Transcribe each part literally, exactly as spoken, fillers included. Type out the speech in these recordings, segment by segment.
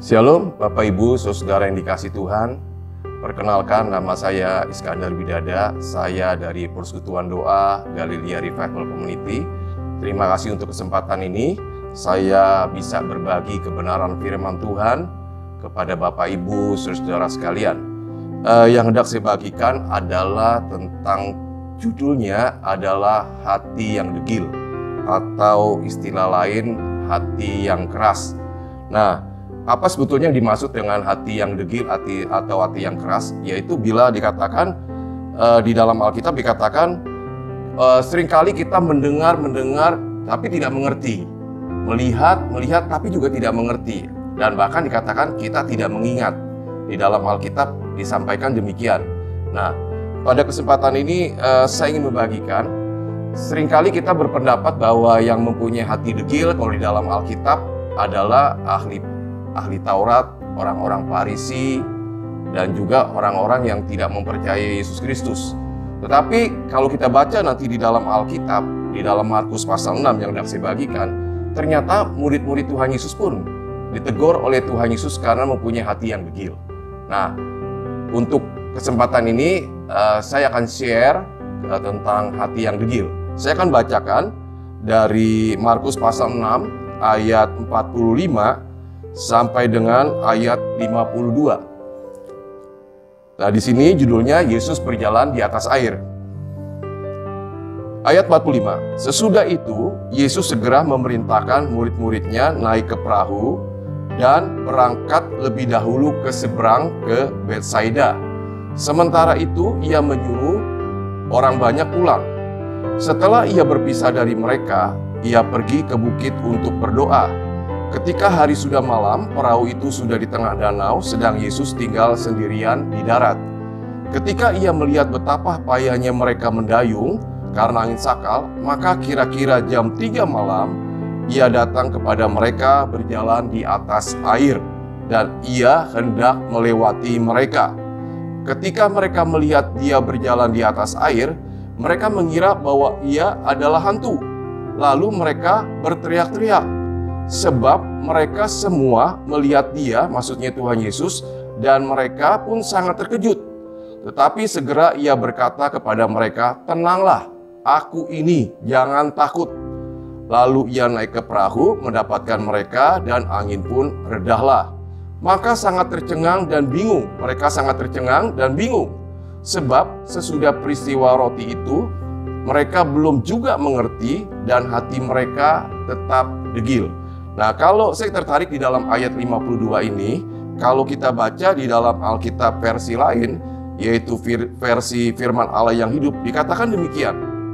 Shalom Bapak Ibu, Saudara yang dikasih Tuhan. Perkenalkan, nama saya Iskandar Widada. Saya dari Persekutuan Doa Galilea Revival Community. Terima kasih untuk kesempatan ini. Saya bisa berbagi kebenaran firman Tuhan kepada Bapak Ibu, Saudara sekalian. Eh, yang hendak saya bagikan adalah tentang judulnya adalah hati yang degil, atau istilah lain hati yang keras. Nah, apa sebetulnya yang dimaksud dengan hati yang degil hati, atau hati yang keras? Yaitu bila dikatakan uh, di dalam Alkitab dikatakan uh, seringkali kita mendengar mendengar tapi tidak mengerti, melihat melihat tapi juga tidak mengerti, dan bahkan dikatakan kita tidak mengingat. Di dalam Alkitab disampaikan demikian. Nah, pada kesempatan ini uh, saya ingin membagikan, seringkali kita berpendapat bahwa yang mempunyai hati degil kalau di dalam Alkitab adalah ahli ahli Taurat, orang-orang Farisi, dan juga orang-orang yang tidak mempercayai Yesus Kristus. Tetapi kalau kita baca nanti di dalam Alkitab, di dalam Markus pasal enam yang hendak saya bagikan, ternyata murid-murid Tuhan Yesus pun ditegur oleh Tuhan Yesus karena mempunyai hati yang degil. Nah, untuk kesempatan ini uh, saya akan share uh, tentang hati yang degil. Saya akan bacakan dari Markus pasal enam ayat empat puluh lima sampai dengan ayat lima puluh dua. Nah, di sini judulnya Yesus berjalan di atas air. Ayat empat puluh lima. Sesudah itu, Yesus segera memerintahkan murid-muridnya naik ke perahu dan berangkat lebih dahulu ke seberang ke Betsaida. Sementara itu, ia menyuruh orang banyak pulang. Setelah ia berpisah dari mereka, ia pergi ke bukit untuk berdoa. Ketika hari sudah malam, perahu itu sudah di tengah danau, sedang Yesus tinggal sendirian di darat. Ketika ia melihat betapa payahnya mereka mendayung karena angin sakal, maka kira-kira jam tiga malam, ia datang kepada mereka berjalan di atas air, dan ia hendak melewati mereka. Ketika mereka melihat dia berjalan di atas air, mereka mengira bahwa ia adalah hantu. Lalu mereka berteriak-teriak, sebab mereka semua melihat dia, maksudnya Tuhan Yesus, dan mereka pun sangat terkejut. Tetapi segera ia berkata kepada mereka, "Tenanglah, aku ini, jangan takut." Lalu ia naik ke perahu, mendapatkan mereka, dan angin pun redahlah. Maka sangat tercengang dan bingung, mereka sangat tercengang dan bingung, sebab sesudah peristiwa roti itu, mereka belum juga mengerti, dan hati mereka tetap degil. Nah, kalau saya tertarik di dalam ayat lima puluh dua ini, kalau kita baca di dalam Alkitab versi lain, yaitu versi firman Allah yang hidup, dikatakan demikian.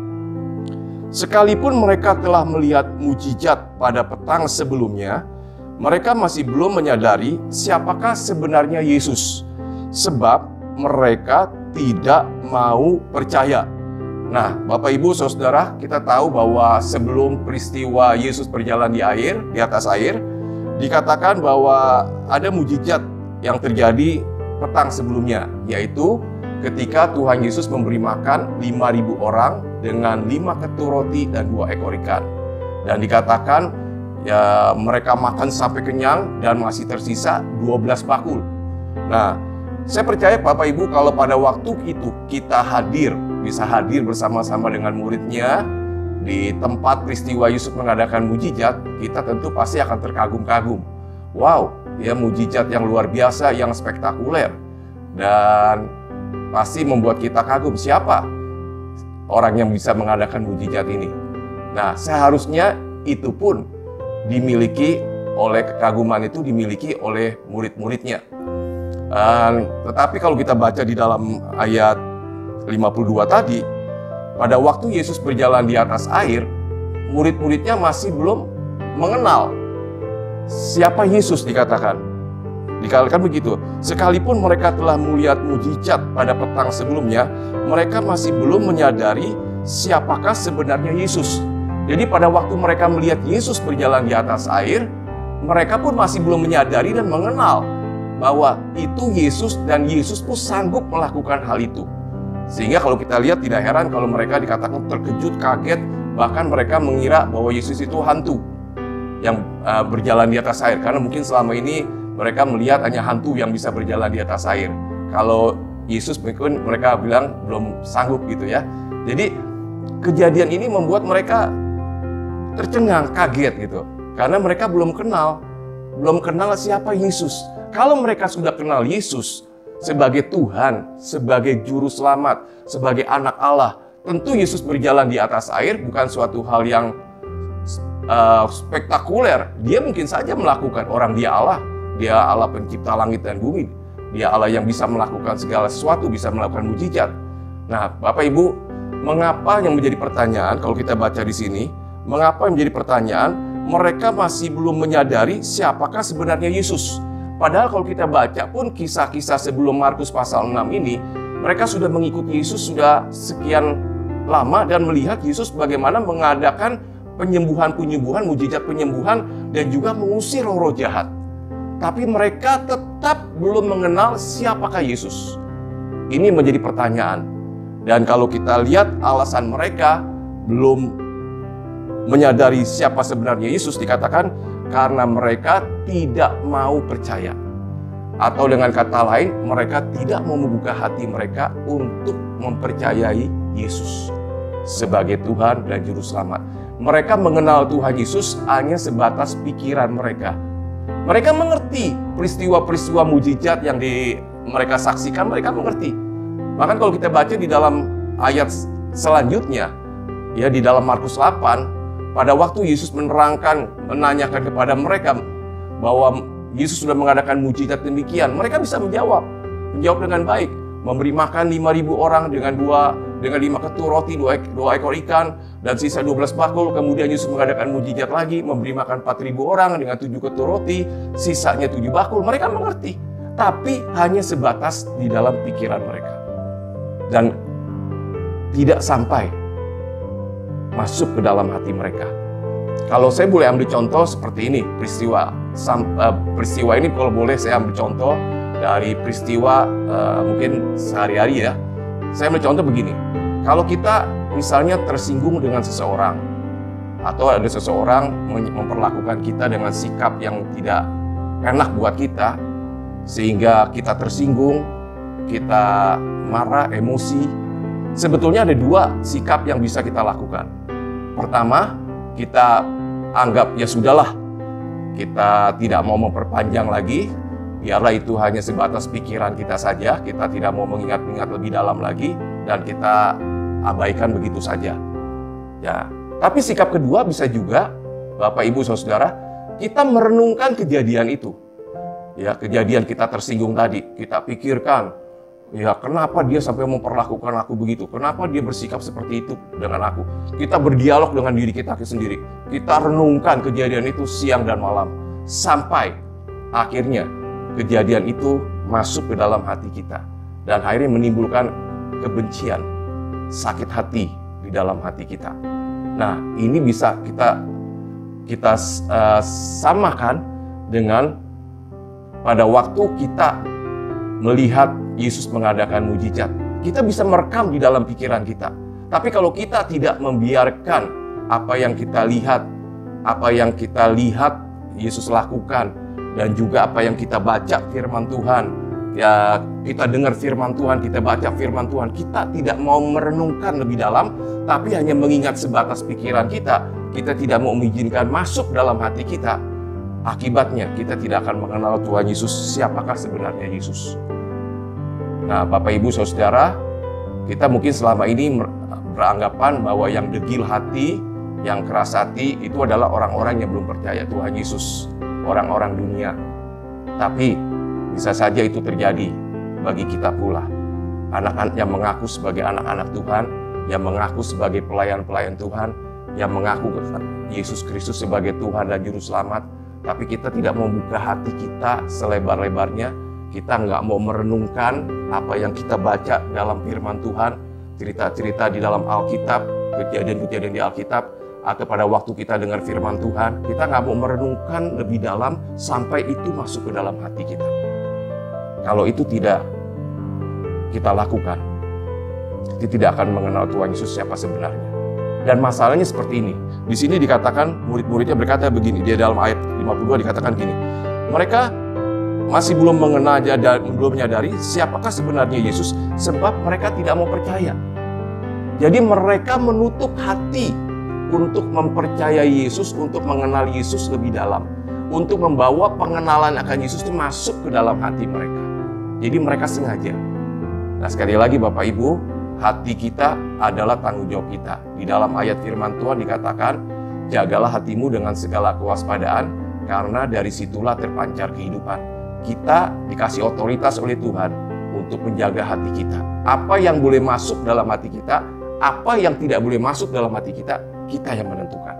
Sekalipun mereka telah melihat mujizat pada petang sebelumnya, mereka masih belum menyadari siapakah sebenarnya Yesus, sebab mereka tidak mau percaya. Nah, Bapak Ibu Saudara, kita tahu bahwa sebelum peristiwa Yesus berjalan di air, di atas air, dikatakan bahwa ada mujizat yang terjadi petang sebelumnya, yaitu ketika Tuhan Yesus memberi makan lima ribu orang dengan lima ketur roti dan dua ekor ikan. Dan dikatakan ya mereka makan sampai kenyang dan masih tersisa dua belas bakul. Nah, saya percaya Bapak Ibu kalau pada waktu itu kita hadir, bisa hadir bersama-sama dengan muridnya di tempat peristiwa Yesus mengadakan mujizat, kita tentu pasti akan terkagum-kagum. Wow, ya mujizat yang luar biasa, yang spektakuler. Dan pasti membuat kita kagum, siapa orang yang bisa mengadakan mujizat ini. Nah, seharusnya itu pun dimiliki oleh kekaguman itu dimiliki oleh murid-muridnya. Dan, tetapi kalau kita baca di dalam ayat lima puluh dua tadi, pada waktu Yesus berjalan di atas air, murid-muridnya masih belum mengenal siapa Yesus. Dikatakan dikatakan begitu, sekalipun mereka telah melihat mujizat pada petang sebelumnya, mereka masih belum menyadari siapakah sebenarnya Yesus. Jadi pada waktu mereka melihat Yesus berjalan di atas air, mereka pun masih belum menyadari dan mengenal bahwa itu Yesus, dan Yesus pun sanggup melakukan hal itu. Sehingga kalau kita lihat tidak heran kalau mereka dikatakan terkejut, kaget, bahkan mereka mengira bahwa Yesus itu hantu yang uh, berjalan di atas air. Karena mungkin selama ini mereka melihat hanya hantu yang bisa berjalan di atas air. Kalau Yesus mungkin mereka bilang belum sanggup gitu ya. Jadi kejadian ini membuat mereka tercengang, kaget gitu. Karena mereka belum kenal, belum kenal siapa Yesus. Kalau mereka sudah kenal Yesus sebagai Tuhan, sebagai juru selamat, sebagai anak Allah, tentu Yesus berjalan di atas air bukan suatu hal yang uh, spektakuler. Dia mungkin saja melakukan, orang dia Allah, dia Allah pencipta langit dan bumi. Dia Allah yang bisa melakukan segala sesuatu, bisa melakukan mujizat. Nah, Bapak Ibu, mengapa yang menjadi pertanyaan kalau kita baca di sini, mengapa yang menjadi pertanyaan, mereka masih belum menyadari siapakah sebenarnya Yesus. Padahal kalau kita baca pun kisah-kisah sebelum Markus pasal enam ini, mereka sudah mengikuti Yesus sudah sekian lama dan melihat Yesus bagaimana mengadakan penyembuhan-penyembuhan, mujizat penyembuhan, dan juga mengusir roh-roh jahat. Tapi mereka tetap belum mengenal siapakah Yesus. Ini menjadi pertanyaan. Dan kalau kita lihat alasan mereka belum menyadari siapa sebenarnya Yesus, dikatakan karena mereka tidak mau percaya. Atau dengan kata lain, mereka tidak mau membuka hati mereka untuk mempercayai Yesus sebagai Tuhan dan Juru Selamat. Mereka mengenal Tuhan Yesus hanya sebatas pikiran mereka. Mereka mengerti peristiwa-peristiwa mujizat yang di, mereka saksikan, mereka mengerti. Bahkan kalau kita baca di dalam ayat selanjutnya, ya di dalam Markus delapan, pada waktu Yesus menerangkan, menanyakan kepada mereka bahwa Yesus sudah mengadakan mujizat demikian, mereka bisa menjawab, menjawab dengan baik, memberi makan lima ribu orang dengan dua dengan lima ketur roti, dua, dua ekor ikan, dan sisa dua belas bakul. Kemudian Yesus mengadakan mujizat lagi, memberi makan empat ribu orang dengan tujuh ketur roti, sisanya tujuh bakul. Mereka mengerti, tapi hanya sebatas di dalam pikiran mereka. Dan tidak sampai masuk ke dalam hati mereka. Kalau saya boleh ambil contoh seperti ini, peristiwa sam, uh, peristiwa ini kalau boleh saya ambil contoh dari peristiwa uh, mungkin sehari-hari ya. Saya ambil contoh begini, kalau kita misalnya tersinggung dengan seseorang, atau ada seseorang memperlakukan kita dengan sikap yang tidak enak buat kita, sehingga kita tersinggung, kita marah, emosi, sebetulnya ada dua sikap yang bisa kita lakukan. Pertama, kita anggap ya sudahlah, kita tidak mau memperpanjang lagi, biarlah itu hanya sebatas pikiran kita saja, kita tidak mau mengingat-ingat lebih dalam lagi, dan kita abaikan begitu saja. Ya, tapi sikap kedua bisa juga, Bapak Ibu Saudara, kita merenungkan kejadian itu. Ya, kejadian kita tersinggung tadi, kita pikirkan, ya kenapa dia sampai memperlakukan aku begitu? Kenapa dia bersikap seperti itu dengan aku? Kita berdialog dengan diri kita sendiri. Kita renungkan kejadian itu siang dan malam. Sampai akhirnya kejadian itu masuk ke dalam hati kita. Dan akhirnya menimbulkan kebencian, sakit hati di dalam hati kita. Nah, ini bisa kita kita uh, samakan dengan pada waktu kita melihat Yesus mengadakan mujizat. Kita bisa merekam di dalam pikiran kita. Tapi kalau kita tidak membiarkan apa yang kita lihat, apa yang kita lihat Yesus lakukan, dan juga apa yang kita baca firman Tuhan, ya kita dengar firman Tuhan, kita baca firman Tuhan, kita tidak mau merenungkan lebih dalam, tapi hanya mengingat sebatas pikiran kita, kita tidak mau mengizinkan masuk dalam hati kita. Akibatnya kita tidak akan mengenal Tuhan Yesus, siapakah sebenarnya Yesus. Nah, Bapak Ibu Saudara, kita mungkin selama ini beranggapan bahwa yang degil hati, yang keras hati itu adalah orang-orang yang belum percaya Tuhan Yesus, orang-orang dunia. Tapi bisa saja itu terjadi bagi kita pula, anak-anak yang mengaku sebagai anak-anak Tuhan, yang mengaku sebagai pelayan-pelayan Tuhan, yang mengaku Yesus Kristus sebagai Tuhan dan Juru Selamat, tapi kita tidak mau membuka hati kita selebar-lebarnya. Kita nggak mau merenungkan apa yang kita baca dalam firman Tuhan, cerita-cerita di dalam Alkitab, kejadian-kejadian di Alkitab, atau pada waktu kita dengar firman Tuhan, kita nggak mau merenungkan lebih dalam sampai itu masuk ke dalam hati kita. Kalau itu tidak kita lakukan, kita tidak akan mengenal Tuhan Yesus siapa sebenarnya. Dan masalahnya seperti ini. Di sini dikatakan, murid-muridnya berkata begini, di dalam ayat lima puluh dua dikatakan gini, mereka masih belum mengenal, belum menyadari siapakah sebenarnya Yesus, sebab mereka tidak mau percaya. Jadi mereka menutup hati untuk mempercayai Yesus, untuk mengenal Yesus lebih dalam, untuk membawa pengenalan akan Yesus itu masuk ke dalam hati mereka. Jadi mereka sengaja. Nah, sekali lagi Bapak Ibu, hati kita adalah tanggung jawab kita. Di dalam ayat firman Tuhan dikatakan, jagalah hatimu dengan segala kewaspadaan, karena dari situlah terpancar kehidupan. Kita dikasih otoritas oleh Tuhan untuk menjaga hati kita. Apa yang boleh masuk dalam hati kita, apa yang tidak boleh masuk dalam hati kita, kita yang menentukan.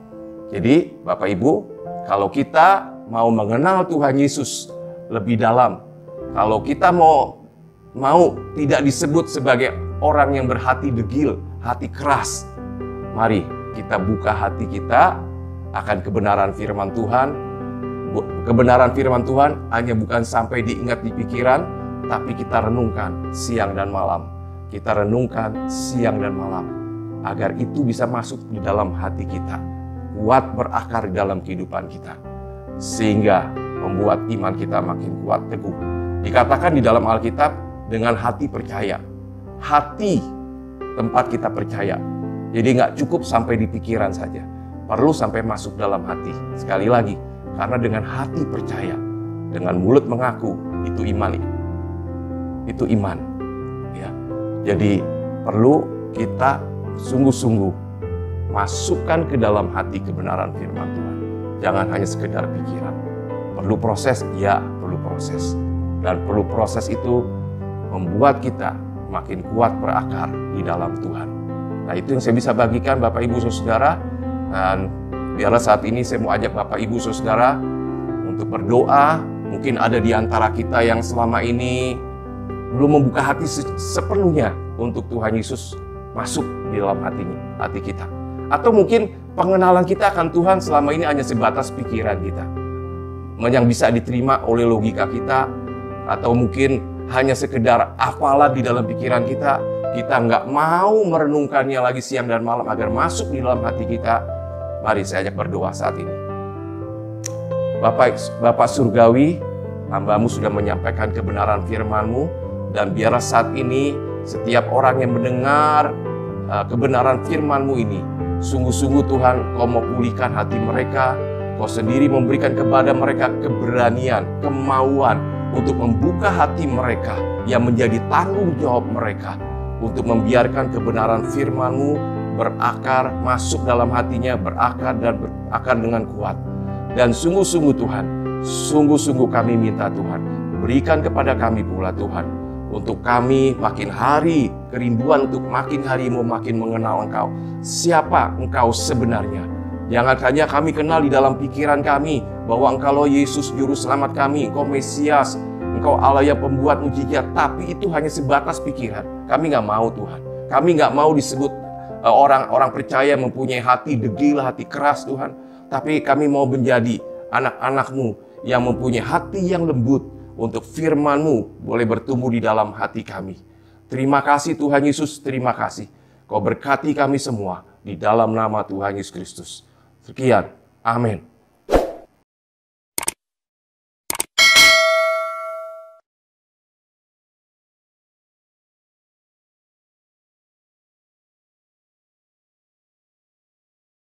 Jadi Bapak Ibu, kalau kita mau mengenal Tuhan Yesus lebih dalam, kalau kita mau mau tidak disebut sebagai orang yang berhati degil, hati keras, mari kita buka hati kita akan kebenaran firman Tuhan. Kebenaran firman Tuhan hanya bukan sampai diingat di pikiran, tapi kita renungkan siang dan malam. Kita renungkan siang dan malam, agar itu bisa masuk di dalam hati kita, kuat berakar di dalam kehidupan kita, sehingga membuat iman kita makin kuat teguh. Dikatakan di dalam Alkitab, dengan hati percaya. Hati tempat kita percaya. Jadi nggak cukup sampai di pikiran saja, perlu sampai masuk dalam hati. Sekali lagi, karena dengan hati percaya, dengan mulut mengaku, itu iman. Itu iman. Ya. Jadi perlu kita sungguh-sungguh masukkan ke dalam hati kebenaran firman Tuhan. Jangan hanya sekedar pikiran. Perlu proses, ya perlu proses. Dan perlu proses itu membuat kita makin kuat berakar di dalam Tuhan. Nah, itu yang saya bisa bagikan Bapak Ibu Saudara. Dan biarlah saat ini saya mau ajak Bapak Ibu Saudara untuk berdoa. Mungkin ada di antara kita yang selama ini belum membuka hati sepenuhnya untuk Tuhan Yesus masuk di dalam hatinya, hati kita. Atau mungkin pengenalan kita akan Tuhan selama ini hanya sebatas pikiran kita, yang bisa diterima oleh logika kita, atau mungkin hanya sekedar hafalan di dalam pikiran kita. Kita nggak mau merenungkannya lagi siang dan malam agar masuk di dalam hati kita. Mari saya ajak berdoa saat ini. Bapak, Bapak Surgawi, hamba-Mu sudah menyampaikan kebenaran firman-Mu. Dan biarlah saat ini setiap orang yang mendengar uh, kebenaran firman-Mu ini, sungguh-sungguh Tuhan, Kau mau pulihkan hati mereka. Kau sendiri memberikan kepada mereka keberanian, kemauan untuk membuka hati mereka yang menjadi tanggung jawab mereka, untuk membiarkan kebenaran firman-Mu berakar, masuk dalam hatinya, berakar dan berakar dengan kuat. Dan sungguh-sungguh Tuhan, sungguh-sungguh kami minta Tuhan, berikan kepada kami pula Tuhan, untuk kami makin hari kerinduan untuk makin hari mau makin mengenal Engkau. Siapa Engkau sebenarnya? Jangan hanya kami kenal di dalam pikiran kami bahwa Engkau Yesus Juru Selamat kami, Engkau Mesias, Engkau Allah yang pembuat mujizat, tapi itu hanya sebatas pikiran. Kami nggak mau Tuhan. Kami nggak mau disebut orang-orang uh, percaya mempunyai hati degil, hati keras Tuhan. Tapi kami mau menjadi anak-anak-Mu yang mempunyai hati yang lembut, untuk firman-Mu boleh bertumbuh di dalam hati kami. Terima kasih Tuhan Yesus, terima kasih. Kau berkati kami semua di dalam nama Tuhan Yesus Kristus. Sekian, amin.